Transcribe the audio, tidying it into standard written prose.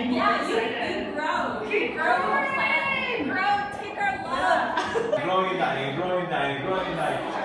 Yeah, you grow. You grow your plant. Grow, take our love. Growing and dying, growing and dying, growing and dying.